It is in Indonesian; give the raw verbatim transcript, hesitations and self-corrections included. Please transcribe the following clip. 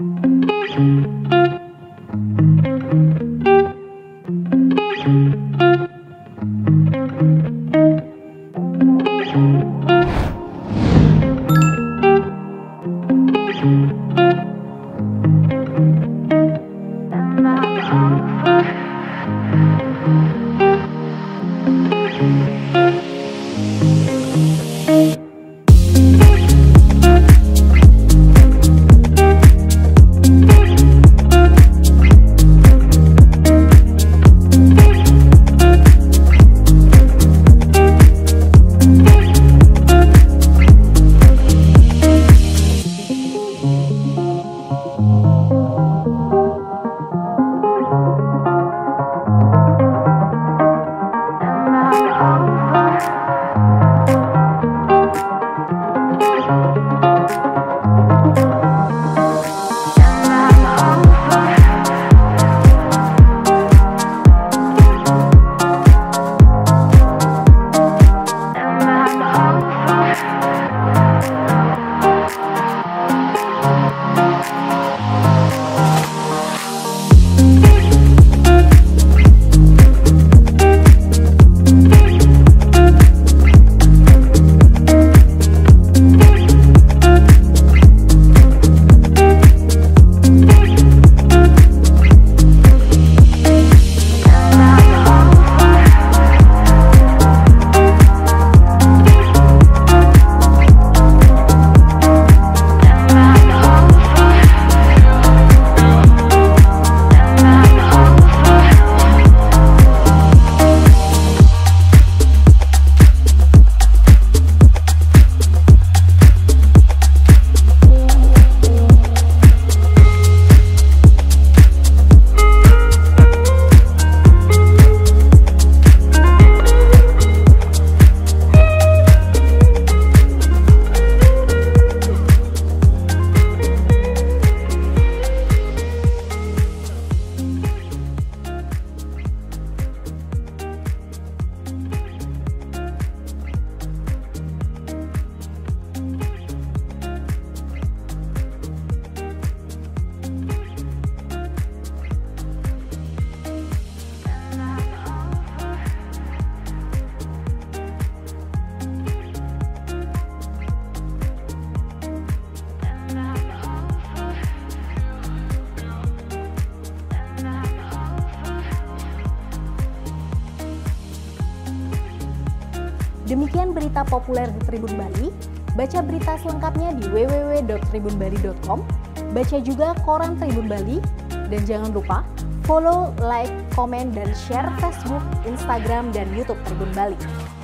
Demikian berita populer di Tribun Bali. Baca berita selengkapnya di w w w dot tribun bali dot com. Baca juga koran Tribun Bali. Dan jangan lupa follow, like, komen, dan share Facebook, Instagram, dan YouTube Tribun Bali.